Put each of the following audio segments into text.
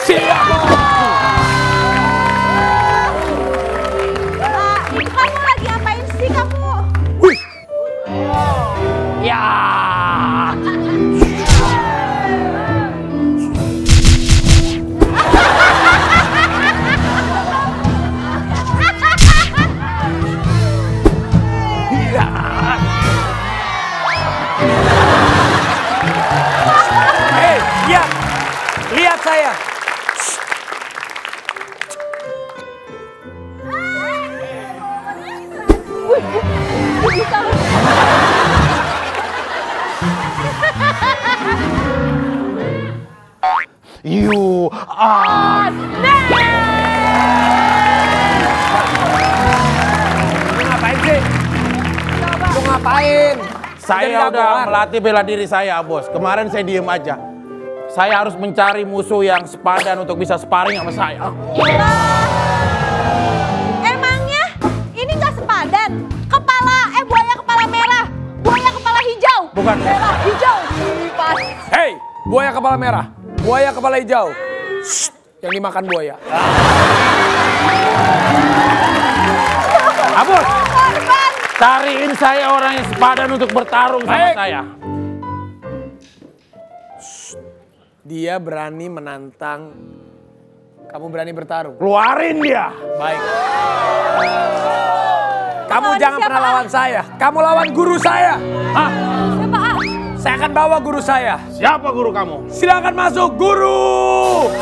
Siap, Bos. Itu kamu lagi ngapain sih kamu? Wih. Ya. Lihat saya. You are Lu ngapain sih? Lu ngapain? Saya udah melatih bela diri saya, Bos. Kemarin saya diem aja. Saya harus mencari musuh yang sepadan untuk bisa sparring sama saya. Emangnya ini nggak sepadan? Buaya kepala merah, buaya kepala hijau. Bukan. Merah, hijau. Pas. Hei, buaya kepala merah, buaya kepala hijau. Shh, yang dimakan buaya. Bos, cariin saya orang yang sepadan untuk bertarung sama saya. Dia berani menantang, kamu berani bertarung. Keluarin dia. Baik. Kamu jangan pernah lawan saya. Kamu lawan guru saya. Hah? Siapa? Saya akan bawa guru saya. Siapa guru kamu? Silakan masuk, guru.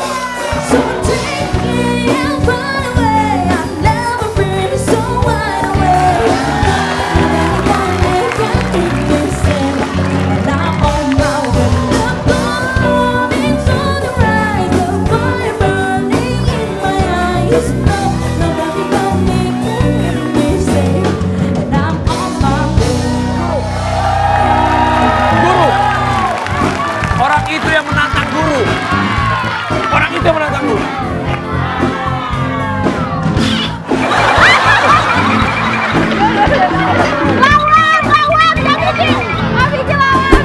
Orang itu yang menantang guru. Orang itu yang menantang guru. Lawan, Kak Vicky lawan.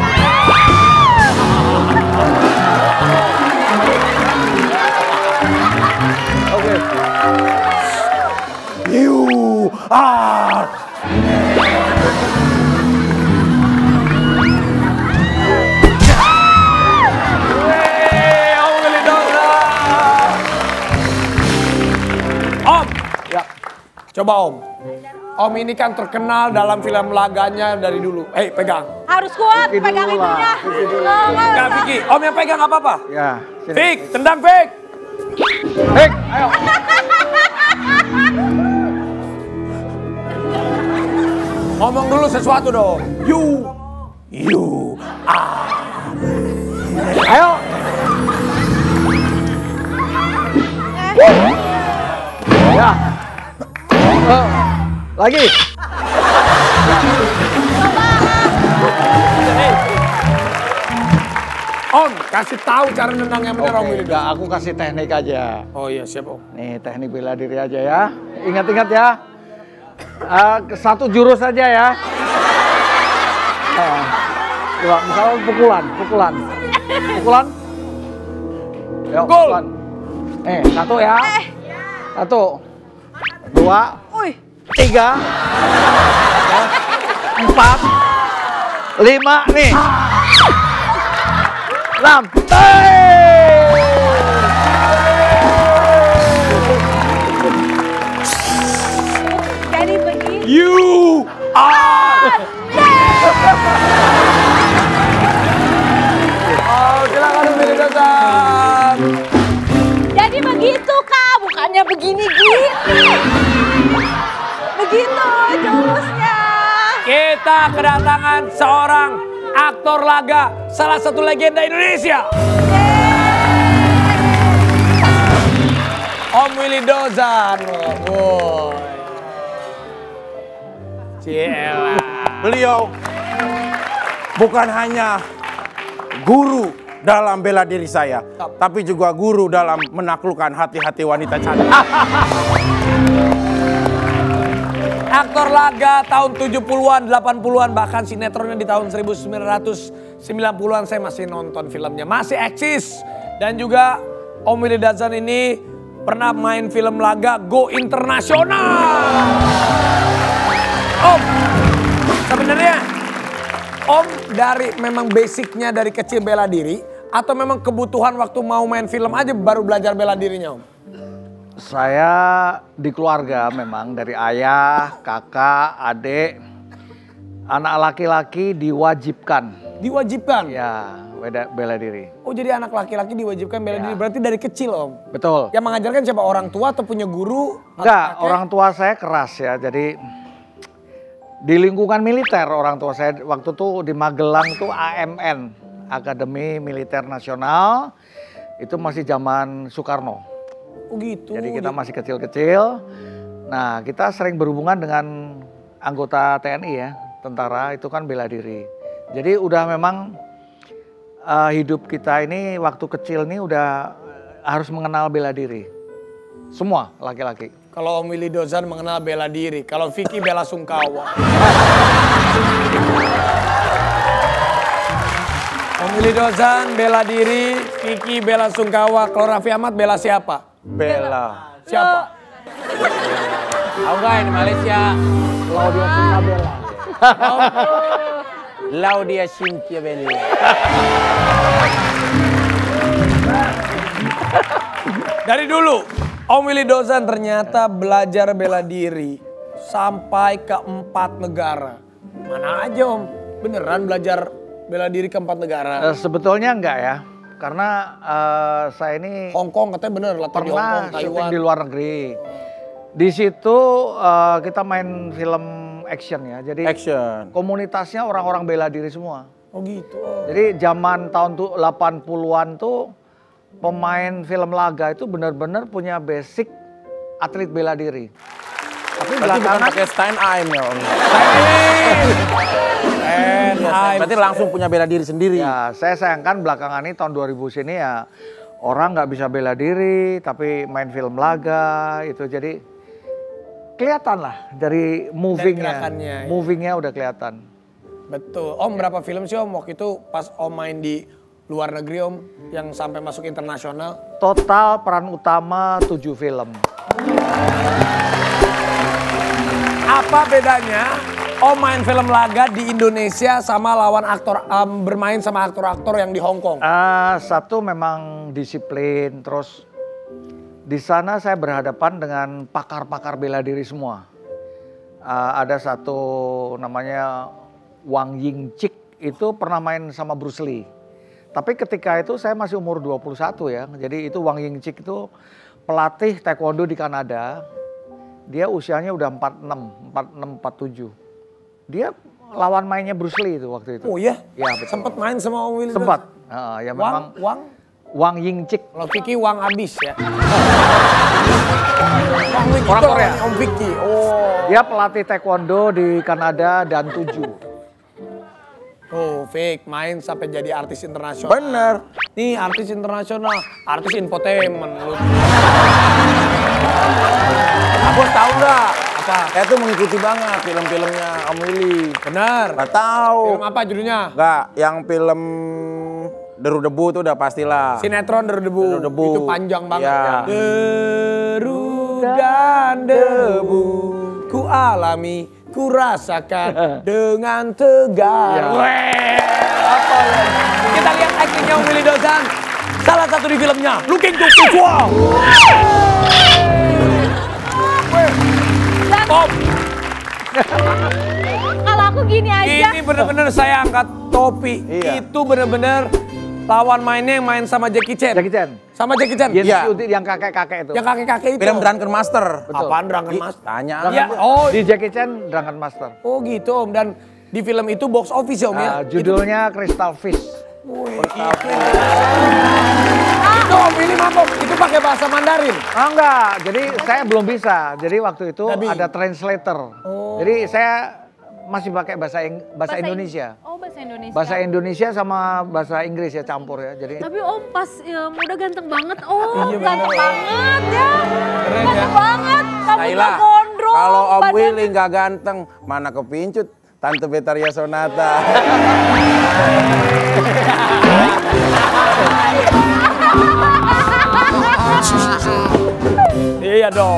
Oke. You are Om, ya, coba Om. Om ini kan terkenal dalam film laganya dari dulu. Pegang. Harus kuat, Vicky pegang dulu lah, itunya. Vicky dulu. Enggak, Vicky. Om yang pegang nggak apa-apa. ya. Vick, tendang Vick. Hek, ayo. Ngomong dulu sesuatu dong. You are. Ayo. Ya. Lagi. Om, kasih tahu cara nendang yang benar Om ini. Enggak, aku kasih teknik aja. Oh iya, siap Om. Nih, teknik bela diri aja ya. Ingat-ingat ya. Satu jurus aja ya. Coba, misalnya pukulan. Pukulan. Yuk, Gol. pukulan. Satu ya. Satu. Dua. Tiga. Empat. Lima. Nih. 6. Jadi begini. You are. Oh, silakan Willy Dozan. Jadi begitu Kak, bukannya begini-gini. Begitu jurusnya. Kita kedatangan seorang aktor laga, salah satu legenda Indonesia. Om Willy Dozan. Oh, Ciela. Beliau bukan hanya guru dalam bela diri saya, tapi juga guru dalam menaklukkan hati-hati wanita cantik. Aktor laga tahun 70-an, 80-an, bahkan sinetronnya di tahun 1990-an saya masih nonton filmnya. Masih eksis. Dan juga Om Willy Dazan ini pernah main film laga Go Internasional. Om, sebenarnya Om dari memang basicnya dari kecil bela diri atau memang kebutuhan waktu mau main film aja baru belajar bela dirinya Om? Saya di keluarga memang dari ayah, kakak, adik, anak laki-laki diwajibkan. Diwajibkan? Ya, bela diri. Oh jadi anak laki-laki diwajibkan bela diri, berarti dari kecil Om? Betul. Yang mengajarkan siapa? Orang tua atau punya guru? Enggak, orang tua saya keras ya, jadi di lingkungan militer orang tua saya waktu itu di Magelang tuh AMN, Akademi Militer Nasional, itu masih zaman Soekarno. Oh gitu. Jadi kita masih kecil-kecil. Nah kita sering berhubungan dengan anggota TNI ya, tentara itu kan bela diri. Jadi udah memang hidup kita ini waktu kecil nih udah harus mengenal bela diri. Semua laki-laki. Kalau Om Willy Dazan mengenal bela diri, kalau Vicky bela sungkawa. Om Willy Dazan bela diri, Vicky bela sungkawa. Kalau Raffi Ahmad bela siapa? Bela. Siapa? Tahu nggak ini Malaysia? Claudia Sinta bela. Laudia Cynthia Bella. Dari dulu, Om Willy Dazan ternyata belajar bela diri sampai ke 4 negara. Mana aja Om? Beneran belajar bela diri ke 4 negara? Sebetulnya enggak ya, karena saya ini Hong Kong katanya bener, latihan di Hong Kong, pernah Taiwan. syuting di luar negeri. Di situ kita main film action ya, jadi Action. komunitasnya orang-orang bela diri semua. Oh gitu. Oh. Jadi zaman tahun 80-an tuh pemain film laga itu benar-benar punya basic atlet bela diri. Tapi Berarti bukan belakangan pakai stand aim ya Om. Berarti langsung punya bela diri sendiri. ya saya sayangkan belakangan ini tahun 2000 sini ya orang nggak bisa bela diri tapi main film laga itu jadi kelihatan lah dari gerakannya, ya. movingnya udah kelihatan. Betul. Om berapa film sih Om waktu itu pas Om main di luar negeri Om yang sampai masuk internasional? Total peran utama 7 film. Apa bedanya Om main film laga di Indonesia sama lawan aktor bermain sama aktor-aktor yang di Hong Kong? Satu memang disiplin, terus di sana saya berhadapan dengan pakar-pakar bela diri semua. Ada satu namanya Wang Yingchik, itu pernah main sama Bruce Lee. Tapi ketika itu saya masih umur 21 ya, jadi itu Wang Yingchik itu pelatih taekwondo di Kanada. Dia usianya udah 46, 47. Dia lawan mainnya Bruce Lee itu waktu itu. Oh iya? Ya, betul. Sempat main sama Om Willy? Sempat. Ya memang Wang Yingchik. Kalau Vicky Wang Abis ya. Orang Korea. Om Vicky. Oh. Dia pelatih taekwondo di Kanada dan 7. Oh, Vic main sampai jadi artis internasional. Bener. Nih artis internasional, artis infotainment lu. Aku tahu nggak? Apa? Saya tuh mengikuti banget film-filmnya Om Willy. Benar. Nggak tahu. Film apa judulnya? Nggak, yang film Deru-debu tuh udah pastilah. Sinetron Deru-debu. Deru-debu. Itu panjang banget. Ya. Deru dan debu ku alami, ku rasakan dengan tegar. Ya. Weh, apa ya? Kita lihat actingnya Om Willy Dazan. Salah satu di filmnya, Looking to Kick. Wow. Om, Kalau aku gini aja. ini bener-bener saya angkat topi. Iya. Itu bener-bener lawan mainnya yang main sama Jackie Chan. Jackie Chan. Sama Jackie Chan. Iya. Yang kakek-kakek itu. Yang kakek-kakek itu. Film Drunken Master. Betul. Apaan Drunken Master? Tanya. Ya, oh, Di Jackie Chan Drunken Master. oh gitu Om. Dan di film itu box office ya Om ya? Judulnya Crystal Fish. Wih, itu Om Willy mabok, itu pakai bahasa Mandarin. Enggak, jadi saya belum bisa. Jadi waktu itu Tapi- ada translator. Oh. Jadi saya masih pakai bahasa Indonesia. Oh, bahasa Indonesia. Bahasa Indonesia sama bahasa Inggris ya campur ya. Jadi Tapi Om pas muda ganteng banget. Oh, Iya, ganteng bener. banget ya. Keren Ganteng ya. banget. Rambutnya Naila, gondrong. kalau Om badannya- Willy nggak ganteng, mana kepincut Tante Betaria Sonata.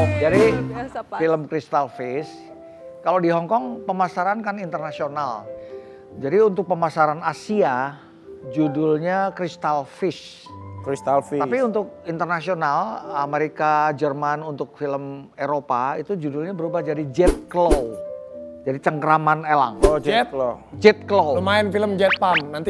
Jadi biasa, Pak. film Crystal Fish, kalau di Hong Kong pemasaran kan internasional. Jadi untuk pemasaran Asia, judulnya Crystal Fish. Crystal Fish. Tapi untuk internasional, Amerika, Jerman, untuk film Eropa itu judulnya berubah jadi Jet Claw. Jadi cengkraman elang. Oh, Jet. Jet loh. Jet Claw. Lumayan film Jet Pump nanti.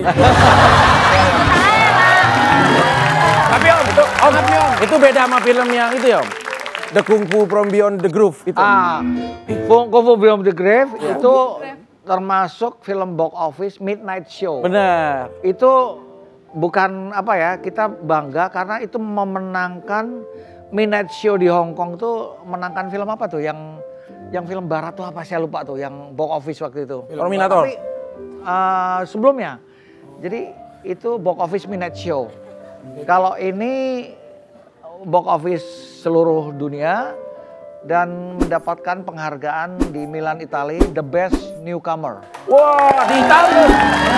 Tapi om, Itu beda sama film yang itu ya, Om? The Kung Fu From Beyond the Groove itu. Kung Fu Beyond the Grave itu termasuk film box office Midnight Show. Benar. Itu bukan apa ya, kita bangga karena itu memenangkan Midnight Show di Hong Kong tuh menangkan film apa tuh yang film barat tuh apa saya lupa tuh yang box office waktu itu. Terminator. Tapi sebelumnya. Jadi itu box office Midnight Show. Kalau ini box office seluruh dunia dan mendapatkan penghargaan di Milan, Italia, the best newcomer. Wah, di Italia.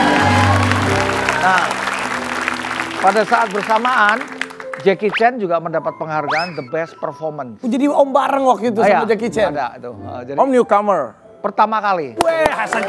Nah, pada saat bersamaan Jackie Chan juga mendapat penghargaan the best performance. jadi om bareng waktu itu sama Jackie Chan. Ada itu. Jadi Om newcomer. pertama kali. Weh, Hasan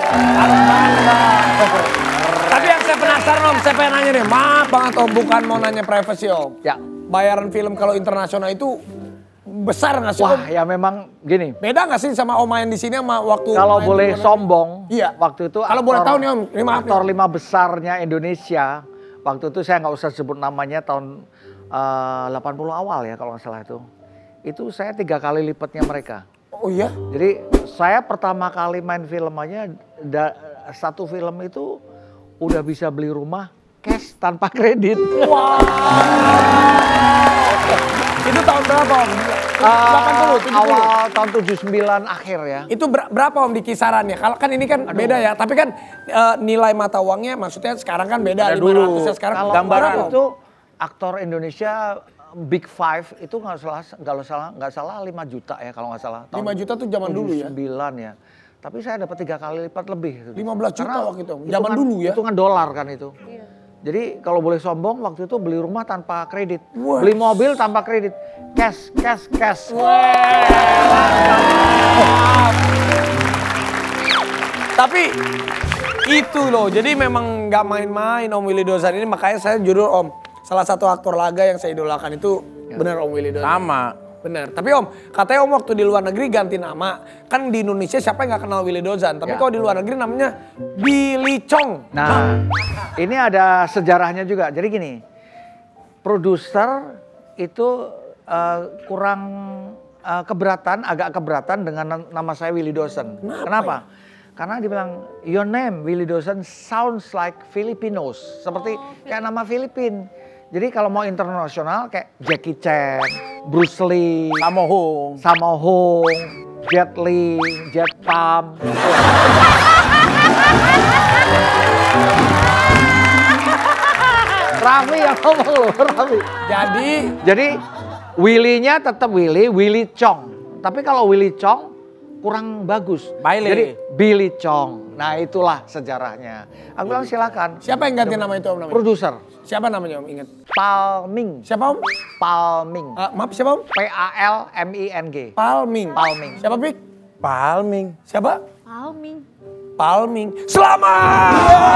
Tapi yang saya penasaran om, saya pengen nanya nih, maaf banget om, bukan mau nanya privacy om. Ya. Bayaran film kalau internasional itu besar nggak sih om? Wah, ya memang gini. Beda nggak sih sama om main di sini sama waktu Kalau main boleh di luar negeri? sombong, Iya. waktu itu Kalau boleh tahu nih om, ini maaf nih, aktor Om. 5 besarnya Indonesia, waktu itu saya nggak usah sebut namanya, tahun 80 awal ya kalau nggak salah itu. Itu saya 3 kali lipatnya mereka. Oh iya? Jadi saya pertama kali main film aja, satu film itu udah bisa beli rumah cash tanpa kredit. Wah. Itu tahun berapa om? 80, 70? Awal tahun 79 akhir ya. Itu berapa om di kisarannya? Kalau kan ini kan beda ya, tapi kan nilai mata uangnya maksudnya sekarang kan beda, Ada 500 dulu. ya sekarang. Kalau Gambaran waktu om? itu aktor Indonesia Big Five itu nggak salah 5 juta ya kalau nggak salah. 5 juta tuh zaman dulu ya? 9 ya. Tapi saya dapat 3 kali lipat lebih. 15 juta Karena waktu itu, zaman dulu ya? Hitungan dolar kan itu. Jadi kalau boleh sombong waktu itu beli rumah tanpa kredit. Wah. Beli mobil tanpa kredit. Cash. Tapi itu loh, jadi memang nggak main-main Om Willy Dozan ini, makanya saya judul Om. Salah satu aktor laga yang saya idolakan itu benar Om Willy Dozan. Sama. Benar. Tapi Om, katanya Om waktu di luar negeri ganti nama. Kan di Indonesia siapa yang nggak kenal Willy Dozan? Tapi Ya. kalau di luar negeri namanya Billy Chong. Nah, ini ada sejarahnya juga. Jadi gini, produser itu kurang agak keberatan dengan nama saya Willy Dozan. Kenapa? Karena dia bilang, your name Willy Dozan sounds like Filipinos. Seperti kayak nama Filipin. Jadi kalau mau internasional kayak Jackie Chan, Bruce Lee, Sammo Hung, Jet Li, Jet Pump. Raffi yang ngomong loh, Raffi. Jadi Willy-nya tetap Willy Chong. Tapi kalau Willy Chong kurang bagus. Bailey. Jadi Billy Chong. Nah itulah sejarahnya. Aku bilang silakan. Siapa yang ganti nama itu Om namanya? Produser. Siapa namanya Om? Ingat. Palming. Siapa Om? Palming. Maaf siapa Om? Palming. Palming. Palming. Siapa Pik? Palming. Siapa? Palming. Palming. Selamat!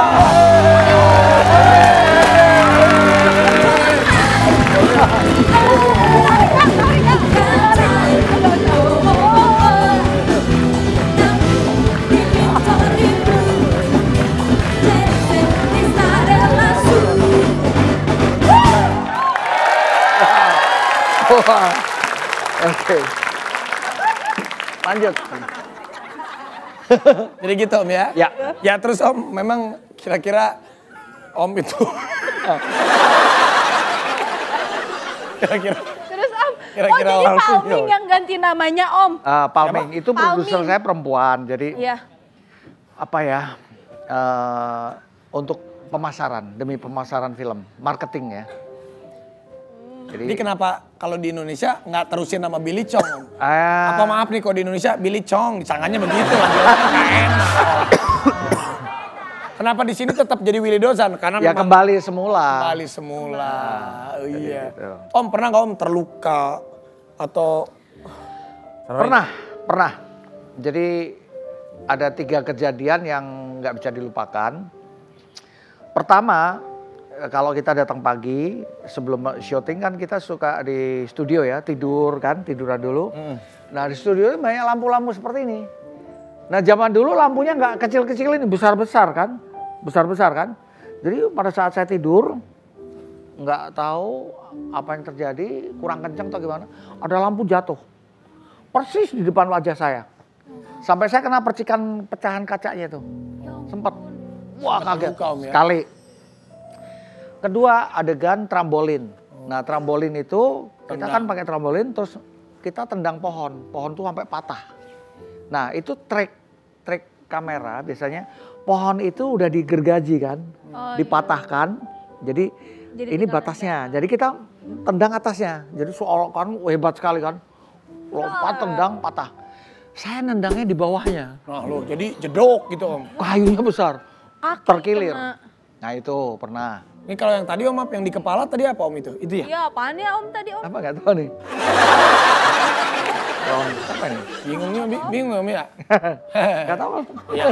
Oke. Lanjut. Jadi gitu Om ya? Ya. Ya terus Om, memang kira-kira Om itu kira-kira Terus Om, Kira-kira oh jadi langsung, Palming Om. yang ganti namanya Om. Palming itu produser Palming. saya perempuan. Jadi Iya. apa ya? Untuk pemasaran, demi pemasaran film, marketing ya. Jadi kenapa kalau di Indonesia nggak terusin nama Billy Chong Om? Ah. Apa maaf nih kalau di Indonesia Billy Chong, disangkanya begitu lah. Nggak enak. Kenapa di sini tetap jadi Willy Dozan? Karena Ya memang kembali semula. kembali semula. Oh, iya. gitu. Om pernah nggak Om terluka atau Pernah. Jadi ada 3 kejadian yang nggak bisa dilupakan. Pertama, kalau kita datang pagi sebelum syuting kan kita suka di studio ya, tiduran dulu. Nah di studio banyak lampu-lampu seperti ini. Nah zaman dulu lampunya nggak kecil-kecil ini, besar-besar kan. Jadi pada saat saya tidur, nggak tahu apa yang terjadi, kurang kencang atau gimana, ada lampu jatuh. Persis di depan wajah saya. Sampai saya kena percikan pecahan kacanya itu. Sempat. Wah kaget sekali. Kedua adegan trambolin. Nah trambolin itu kita kan pakai trambolin terus kita tendang pohon. Pohon tuh sampai patah. Nah itu trik kamera biasanya. Pohon itu udah digergaji kan. Dipatahkan. Jadi ini batasnya. Jadi kita tendang atasnya. Jadi soal kan hebat sekali kan. Lompat tendang patah. Saya nendangnya di bawahnya. Nah lo jadi jedok gitu om. Kayunya besar. Terkilir. Kena. Nah itu pernah. Ini kalau yang tadi om yang di kepala tadi apa om itu? Itu ya? Iya apaan ya om tadi om? Apa nggak tahu nih? Om, apa nih? Bingung om ya? Nggak tahu. Iya.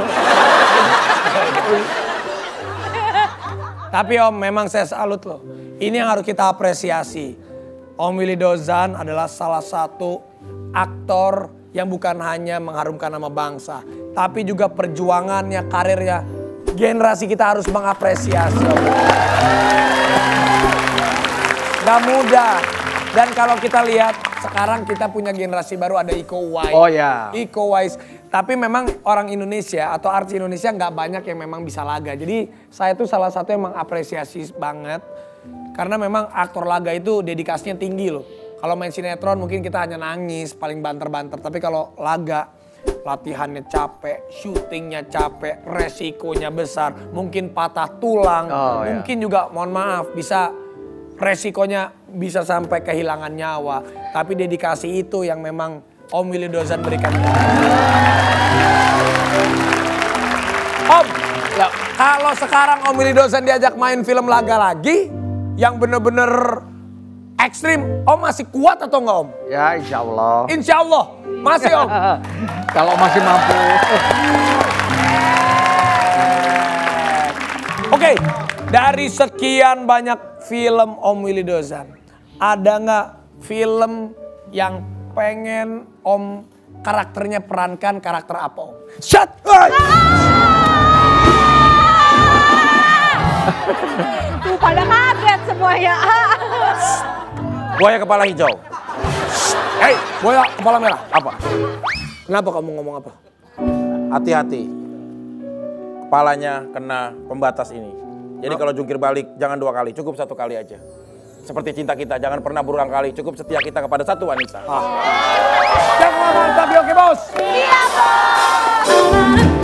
Tapi om memang saya salut loh. Ini yang harus kita apresiasi. Om Willy Dozan adalah salah satu aktor yang bukan hanya mengharumkan nama bangsa. Tapi juga perjuangannya, karirnya. Generasi kita harus mengapresiasi. Gak mudah. Dan kalau kita lihat sekarang kita punya generasi baru ada Iko Uwais. Oh ya. Iko Uwais. Tapi memang orang Indonesia atau artis Indonesia nggak banyak yang memang bisa laga. Jadi saya tuh salah satu yang mengapresiasi banget. Karena memang aktor laga itu dedikasinya tinggi loh. Kalau main sinetron mungkin kita hanya nangis, paling banter-banter. Tapi kalau laga, latihannya capek, syutingnya capek, resikonya besar. Mungkin patah tulang, mungkin juga mohon maaf bisa resikonya bisa sampai kehilangan nyawa. Tapi dedikasi itu yang memang Om Willy Dozan berikan. Om, ya, kalau sekarang Om Willy Dozan diajak main film laga lagi, yang bener-bener ekstrim, Om masih kuat atau enggak Om? Ya insya Allah. Insya Allah, masih Om? Kalau masih mampu. Oke, dari sekian banyak film Om Willy Dozan, ada nggak film yang pengen Om karakternya perankan karakter apa Om? Shut! Tuh pada kaget semuanya. Buaya kepala hijau. Hei, buaya kepala merah. Apa? Kenapa kamu ngomong apa? Hati-hati. Kepalanya kena pembatas ini. Jadi kalau jungkir balik jangan 2 kali, cukup 1 kali aja. Seperti cinta kita, jangan pernah berulang kali, cukup setia kita kepada satu wanita. Jangan ngomong tapi oke bos. Iya bos.